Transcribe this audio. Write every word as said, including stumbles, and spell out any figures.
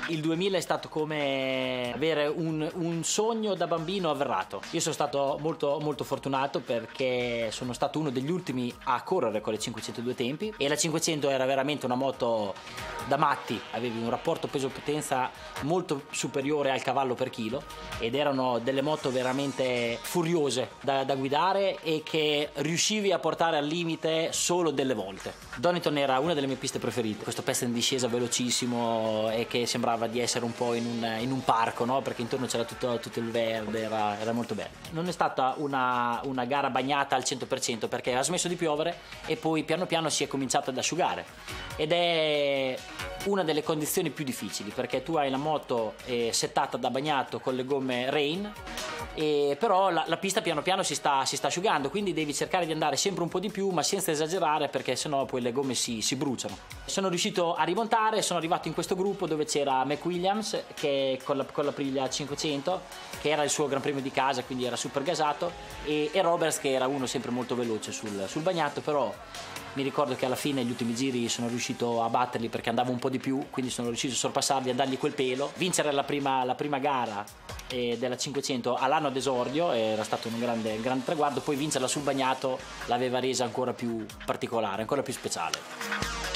Il duemila è stato come avere un, un sogno da bambino avverato. Io sono stato molto, molto fortunato perché sono stato uno degli ultimi a correre con le cinquecento due tempi, e la cinquecento era veramente una moto da matti. Avevi un rapporto peso-potenza molto superiore al cavallo per chilo ed erano delle moto veramente furiose da, da guidare e che riuscivi a portare al limite solo delle volte. Donington era una delle mie piste preferite, questo pezzo in discesa velocissimo e che sembrava di essere un po' in un, in un parco, no? Perché intorno c'era tutto, tutto il verde, era, era molto bello. Non è stata una, una gara bagnata al cento per cento perché ha smesso di piovere e poi piano piano si è cominciato ad asciugare, ed è una delle condizioni più difficili perché tu hai la moto eh, settata da bagnato con le gomme Rain, e però la, la pista piano piano si sta, si sta asciugando, quindi devi cercare di andare sempre un po' di più ma senza esagerare perché sennò poi le gomme si, si bruciano. Sono riuscito a rimontare, sono arrivato in questo gruppo dove c'era McWilliams che con la, con la Aprilia cinquecento, che era il suo gran premio di casa, quindi era super gasato, e, e Roberts che era uno sempre molto veloce sul, sul bagnato, però mi ricordo che alla fine gli ultimi giri sono riuscito a batterli perché andavo un po' di più, quindi sono riuscito a sorpassarli, a dargli quel pelo, vincere la prima, la prima gara eh, della cinquecento all'anno d'esordio, era stato un grande, un grande traguardo, poi vincerla sul bagnato l'aveva resa ancora più particolare, ancora più speciale.